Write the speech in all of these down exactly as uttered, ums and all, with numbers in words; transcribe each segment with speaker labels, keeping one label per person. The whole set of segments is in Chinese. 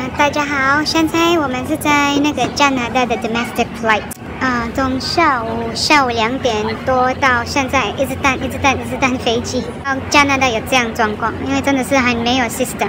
Speaker 1: 啊，大家好，现在我们是在那个加拿大的 domestic flight， 啊，从下午下午两点多到现在一直等一直等一直等飞机。到加拿大有这样状况，因为真的是还没有 system。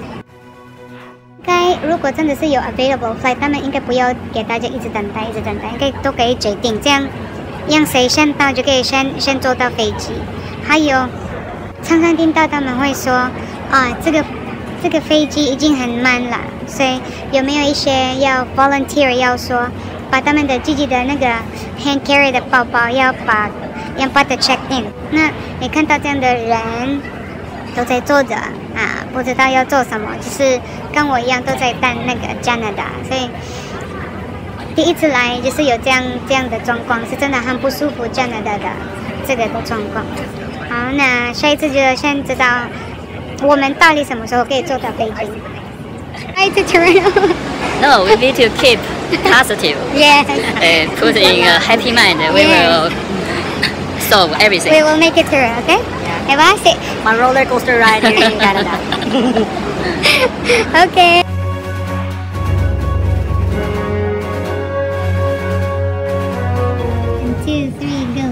Speaker 1: 该如果真的是有 available flight， 他们应该不要给大家一直等待一直等待，应该都可以决定这样，让谁先到就可以先先坐到飞机。还有常常听到他们会说啊，这个。这个飞机已经很慢了，所以有没有一些要 volunteer 要说，把他们的自己的那个 hand carry 的包包要把要把它 check in。那你看到这样的人都在坐着啊，不知道要做什么，就是跟我一样都在等那个加拿大，所以第一次来就是有这样这样的状况，是真的很不舒服。加拿大的这个的状况。好，那下一次就先知道。我们到底什么时候可以坐到飞机？ Hi to Toronto.
Speaker 2: No, we need to keep positive.
Speaker 1: Yes.
Speaker 2: Uh, put in a happy mind. We
Speaker 1: Yes.
Speaker 2: will solve everything.
Speaker 1: We will make it through, okay?
Speaker 2: Yeah.
Speaker 1: Have I say?
Speaker 2: My roller coaster ride here in Canada.
Speaker 1: Okay. One, two, three, go.